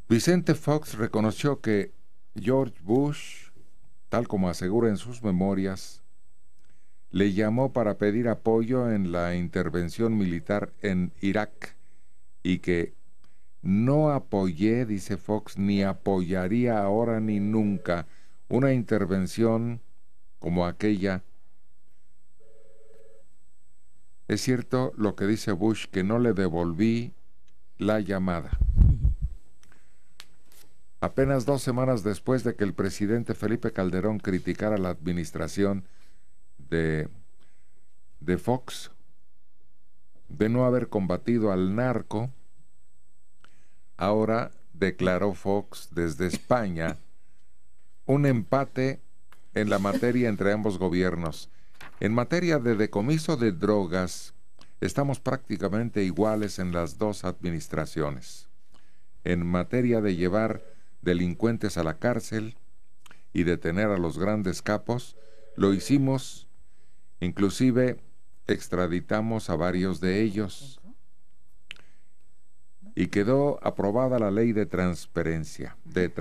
Vicente Fox reconoció que George Bush, tal como asegura en sus memorias, le llamó para pedir apoyo en la intervención militar en Irak y que no apoyé, dice Fox, ni apoyaría ahora ni nunca una intervención como aquella. Es cierto lo que dice Bush, que no le devolví la llamada. Apenas 2 semanas después de que el presidente Felipe Calderón criticara la administración de Fox de no haber combatido al narco, ahora declaró Fox desde España un empate en la materia entre ambos gobiernos. En materia de decomiso de drogas, estamos prácticamente iguales en las dos administraciones. En materia de llevar delincuentes a la cárcel y detener a los grandes capos, lo hicimos, inclusive extraditamos a varios de ellos y quedó aprobada la ley de transparencia.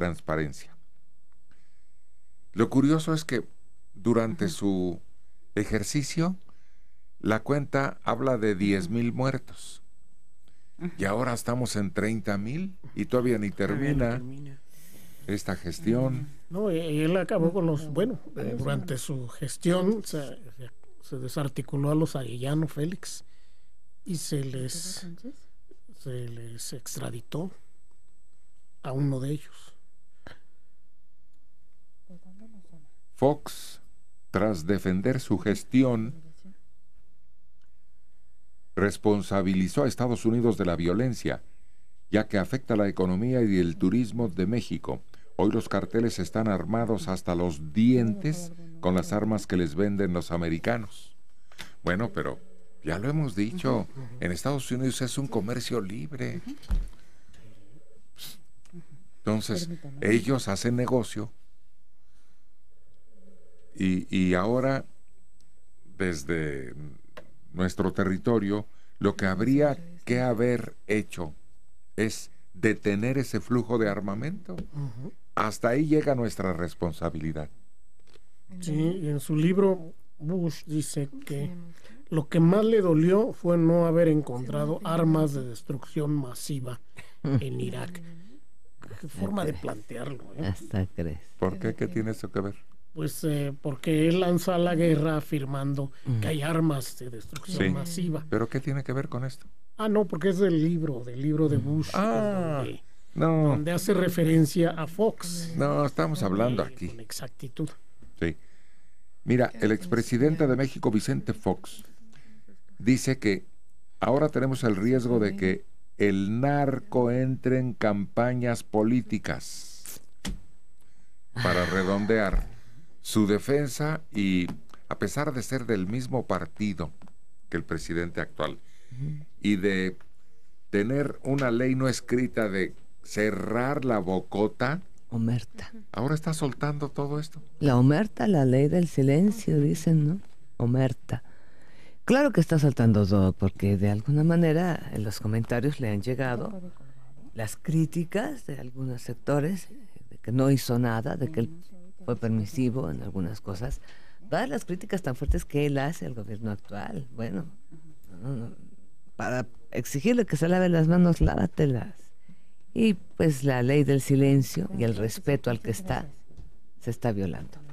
Lo curioso es que durante su ejercicio, la cuenta habla de 10,000 muertos. Y ahora estamos en 30,000 y todavía ni termina esta gestión. No, él acabó con los... Bueno, durante su gestión se desarticuló a los Arellano Félix y se les extraditó a uno de ellos. Fox, tras defender su gestión, responsabilizó a Estados Unidos de la violencia, ya que afecta la economía y el turismo de México. Hoy los carteles están armados hasta los dientes con las armas que les venden los americanos. Bueno, pero ya lo hemos dicho, en Estados Unidos es un comercio libre. Entonces, ellos hacen negocio y ahora, desde nuestro territorio, lo que habría que haber hecho es detener ese flujo de armamento. Hasta ahí llega nuestra responsabilidad. Sí, y en su libro Bush dice que lo que más le dolió fue no haber encontrado armas de destrucción masiva en Irak. Qué forma de plantearlo, ¿eh? Hasta crees. ¿Por qué? ¿Qué tiene eso que ver? Pues porque él lanza la guerra afirmando que hay armas de destrucción masiva. ¿Pero qué tiene que ver con esto? Ah, no, porque es del libro de Bush, donde hace referencia a Fox. No, estamos hablando aquí. Con exactitud. Sí. Mira, el expresidente de México, Vicente Fox, dice que ahora tenemos el riesgo de que el narco entre en campañas políticas para redondear su defensa y, a pesar de ser del mismo partido que el presidente actual y de tener una ley no escrita de cerrar la bocota, omerta. Ahora está soltando todo esto. La omerta, la ley del silencio, dicen, ¿no? Omerta. Claro que está soltando todo, porque de alguna manera en los comentarios le han llegado las críticas de algunos sectores de que no hizo nada, de que él fue permisivo en algunas cosas. Todas las críticas tan fuertes que él hace al gobierno actual. Bueno, para exigirle que se lave las manos, lávatelas. Y pues la ley del silencio y el respeto al que está se está violando.